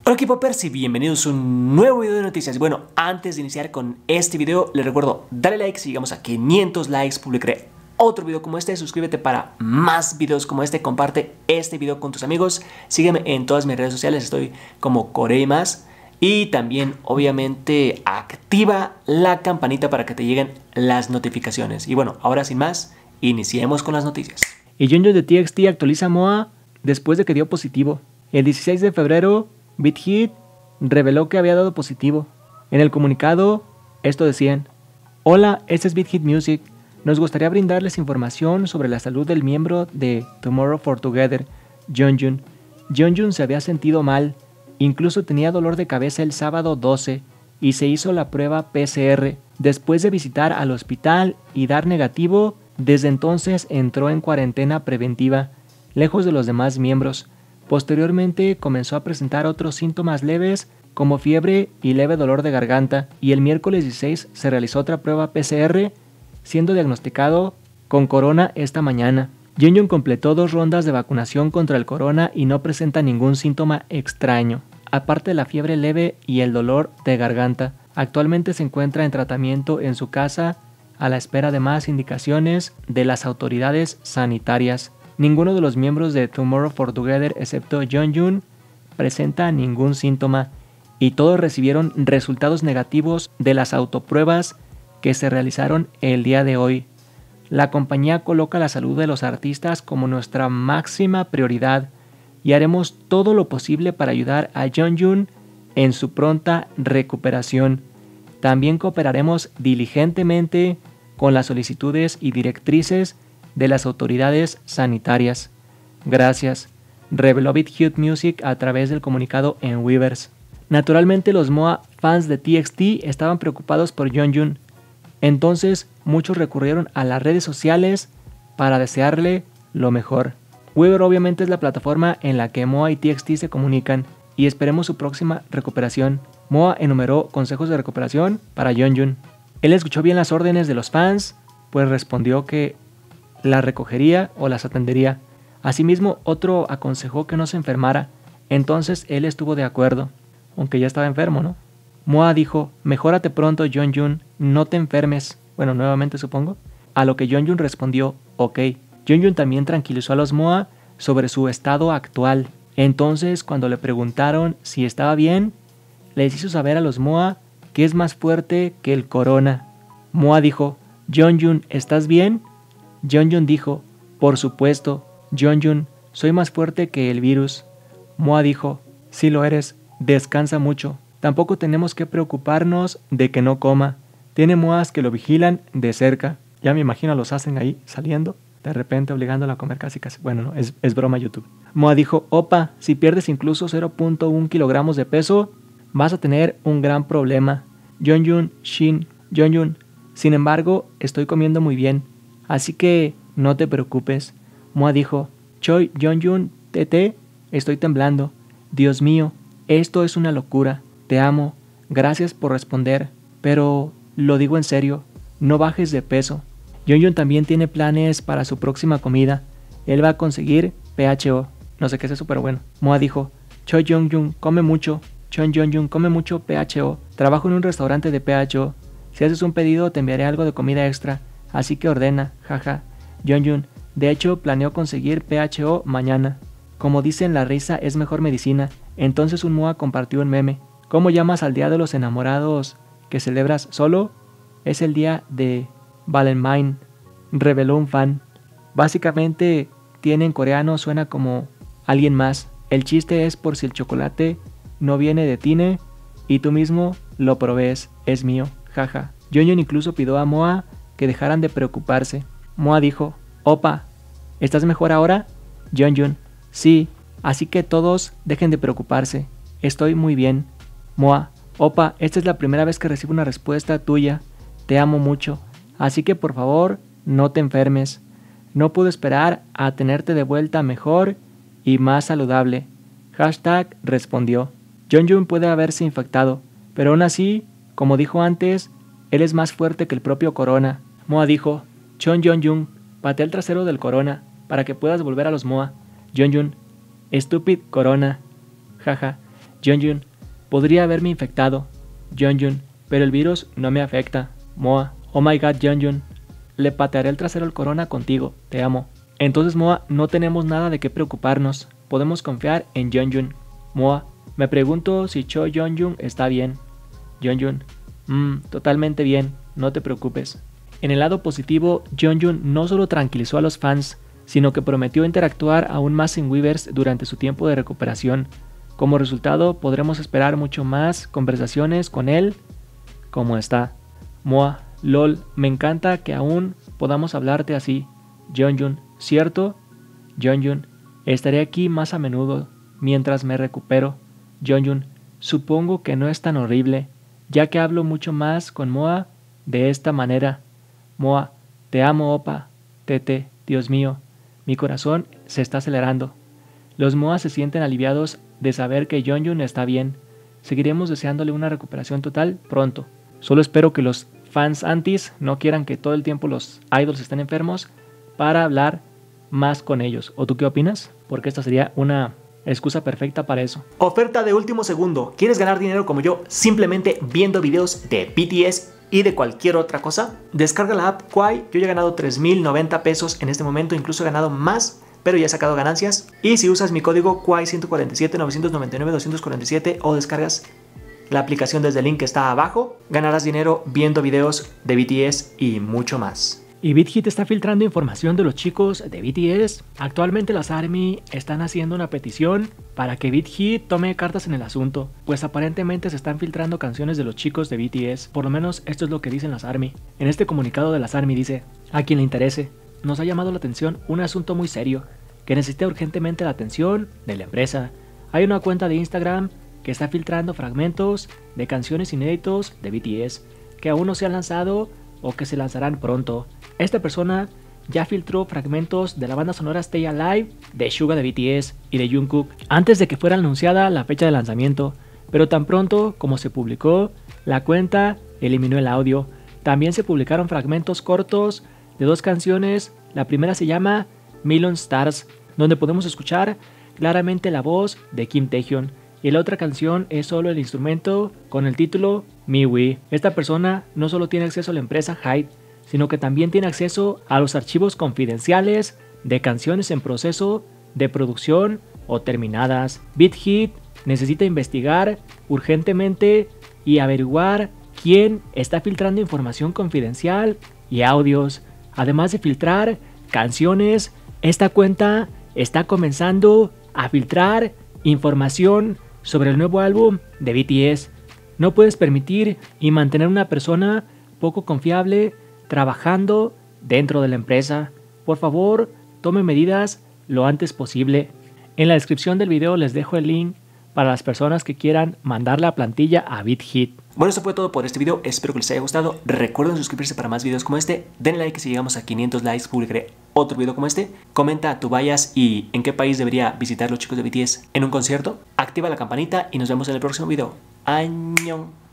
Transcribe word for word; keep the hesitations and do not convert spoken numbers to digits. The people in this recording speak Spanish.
Hola K-Popers y bienvenidos a un nuevo video de noticias. Bueno, antes de iniciar con este video, les recuerdo darle like. Si llegamos a quinientos likes, publicaré otro video como este. Suscríbete para más videos como este. Comparte este video con tus amigos. Sígueme en todas mis redes sociales, estoy como Coreymas. Y también, obviamente, activa la campanita para que te lleguen las notificaciones. Y bueno, ahora sin más, iniciemos con las noticias. Y Yeonjun de T X T actualiza a Moa después de que dio positivo. El dieciséis de febrero, Big Hit reveló que había dado positivo. En el comunicado, esto decían: Hola, este es Big Hit Music. Nos gustaría brindarles información sobre la salud del miembro de Tomorrow for Together, Yeonjun. Yeonjun se había sentido mal, incluso tenía dolor de cabeza el sábado doce y se hizo la prueba P C R. Después de visitar al hospital y dar negativo, desde entonces entró en cuarentena preventiva, lejos de los demás miembros. Posteriormente comenzó a presentar otros síntomas leves como fiebre y leve dolor de garganta, y el miércoles dieciséis se realizó otra prueba P C R, siendo diagnosticado con corona esta mañana. Yeonjun completó dos rondas de vacunación contra el corona y no presenta ningún síntoma extraño, aparte de la fiebre leve y el dolor de garganta. Actualmente se encuentra en tratamiento en su casa a la espera de más indicaciones de las autoridades sanitarias. Ninguno de los miembros de Tomorrow for Together, excepto Yeonjun, presenta ningún síntoma y todos recibieron resultados negativos de las autopruebas que se realizaron el día de hoy. La compañía coloca la salud de los artistas como nuestra máxima prioridad y haremos todo lo posible para ayudar a Yeonjun en su pronta recuperación. También cooperaremos diligentemente con las solicitudes y directrices de las autoridades sanitarias. Gracias, reveló Big Hit Music a través del comunicado en Weverse. Naturalmente los Moa fans de T X T estaban preocupados por Yeonjun, entonces muchos recurrieron a las redes sociales para desearle lo mejor. Weverse obviamente es la plataforma en la que Moa y T X T se comunican y esperemos su próxima recuperación. Moa enumeró consejos de recuperación para Yeonjun. Él escuchó bien las órdenes de los fans, pues respondió que las recogería o las atendería. Asimismo, otro aconsejó que no se enfermara, entonces él estuvo de acuerdo, aunque ya estaba enfermo, ¿no? Moa dijo: mejórate pronto, Yeonjun, no te enfermes. Bueno, nuevamente supongo. A lo que Yeonjun respondió: ok. Yeonjun también tranquilizó a los Moa sobre su estado actual. Entonces, cuando le preguntaron si estaba bien, les hizo saber a los Moa que es más fuerte que el corona. Moa dijo: Yeonjun, ¿estás bien? Yeonjun dijo: por supuesto, Yeonjun, soy más fuerte que el virus. Moa dijo: sí lo eres, descansa mucho. Tampoco tenemos que preocuparnos de que no coma. Tiene Moas que lo vigilan de cerca. Ya me imagino los hacen ahí saliendo, de repente obligándolo a comer casi casi. Bueno, no, es, es broma YouTube. Moa dijo: opa, si pierdes incluso cero punto uno kilogramos de peso, vas a tener un gran problema. Yeonjun, Shin, Yeonjun, sin embargo, estoy comiendo muy bien, así que no te preocupes. Moa dijo: Choi, Yeonjun, tete, estoy temblando. Dios mío, esto es una locura. Te amo, gracias por responder, pero lo digo en serio, no bajes de peso. Yeonjun también tiene planes para su próxima comida. Él va a conseguir P H O. No sé qué es eso, pero bueno. Moa dijo: Choi Yeonjun, come mucho. Choi Yeonjun, come mucho P H O. Trabajo en un restaurante de P H O. Si haces un pedido te enviaré algo de comida extra, así que ordena, jaja. Yeonjun, de hecho planeo conseguir P H O mañana. Como dicen, la risa es mejor medicina. Entonces un Moa compartió un meme: ¿cómo llamas al día de los enamorados que celebras solo? Es el día de Valentine, reveló un fan. Básicamente tiene en coreano, suena como alguien más. El chiste es por si el chocolate no viene de Tine y tú mismo lo provees, es mío, jaja. Yeonjun incluso pidió a Moa que dejaran de preocuparse. Moa dijo: opa, ¿estás mejor ahora? Yeonjun: sí, así que todos dejen de preocuparse, estoy muy bien. Moa: opa, esta es la primera vez que recibo una respuesta tuya, te amo mucho, así que por favor no te enfermes. No puedo esperar a tenerte de vuelta mejor y más saludable. Hashtag respondió. Yeonjun puede haberse infectado, pero aún así, como dijo antes, él es más fuerte que el propio corona. Moa dijo: Choi Yeonjun, patea el trasero del corona para que puedas volver a los Moa. Yeonjun: estúpido corona. Jaja. Jun, podría haberme infectado. Jun, pero el virus no me afecta. Moa, oh my god, Jun, le patearé el trasero al corona contigo, te amo. Entonces Moa, no tenemos nada de qué preocuparnos, podemos confiar en Jun. Moa, me pregunto si Cho Jun está bien. Jun, mmm, totalmente bien, no te preocupes. En el lado positivo, Jun no solo tranquilizó a los fans, sino que prometió interactuar aún más en Weverse durante su tiempo de recuperación. Como resultado, podremos esperar mucho más conversaciones con él. ¿Cómo está? Moa, lol, me encanta que aún podamos hablarte así. Jun, ¿cierto? Jun, estaré aquí más a menudo mientras me recupero. Jun, supongo que no es tan horrible, ya que hablo mucho más con Moa de esta manera. Moa, te amo, opa. Tete, Dios mío, mi corazón se está acelerando. Los Moa se sienten aliviados de saber que Jun está bien. Seguiremos deseándole una recuperación total pronto. Solo espero que los fans antis no quieran que todo el tiempo los idols estén enfermos para hablar más con ellos. ¿O tú qué opinas? Porque esta sería una excusa perfecta para eso. Oferta de último segundo. ¿Quieres ganar dinero como yo simplemente viendo videos de B T S y de cualquier otra cosa? Descarga la app Kwai. Yo ya he ganado tres mil noventa pesos en este momento, incluso he ganado más, pero ya he sacado ganancias. Y si usas mi código Kwai ciento cuarenta y siete, novecientos noventa y nueve, doscientos cuarenta y siete o descargas la aplicación desde el link que está abajo, ganarás dinero viendo videos de B T S y mucho más. Y BitHit está filtrando información de los chicos de B T S. Actualmente las ARMY están haciendo una petición para que BitHit tome cartas en el asunto, pues aparentemente se están filtrando canciones de los chicos de B T S. Por lo menos esto es lo que dicen las ARMY. En este comunicado de las ARMY dice: a quien le interese, nos ha llamado la atención un asunto muy serio que necesita urgentemente la atención de la empresa. Hay una cuenta de Instagram que está filtrando fragmentos de canciones inéditos de B T S que aún no se han lanzado o que se lanzarán pronto. Esta persona ya filtró fragmentos de la banda sonora Stay Alive de Suga de B T S y de Jungkook antes de que fuera anunciada la fecha de lanzamiento, pero tan pronto como se publicó, la cuenta eliminó el audio. También se publicaron fragmentos cortos de dos canciones. La primera se llama Million Stars, donde podemos escuchar claramente la voz de Kim Taehyun, y la otra canción es solo el instrumento con el título Miwi. Esta persona no solo tiene acceso a la empresa Hyde, sino que también tiene acceso a los archivos confidenciales de canciones en proceso de producción o terminadas. BitHit necesita investigar urgentemente y averiguar quién está filtrando información confidencial y audios. Además de filtrar canciones, esta cuenta está comenzando a filtrar información sobre el nuevo álbum de B T S. No puedes permitir y mantener una persona poco confiable trabajando dentro de la empresa. Por favor, tome medidas lo antes posible. En la descripción del video les dejo el link para las personas que quieran mandar la plantilla a BitHit. Bueno, eso fue todo por este video, espero que les haya gustado. Recuerden suscribirse para más videos como este, denle like si llegamos a quinientos likes, publicaré otro video como este. Comenta tu bias y en qué país debería visitar los chicos de B T S en un concierto. Activa la campanita y nos vemos en el próximo video. ¡Añón!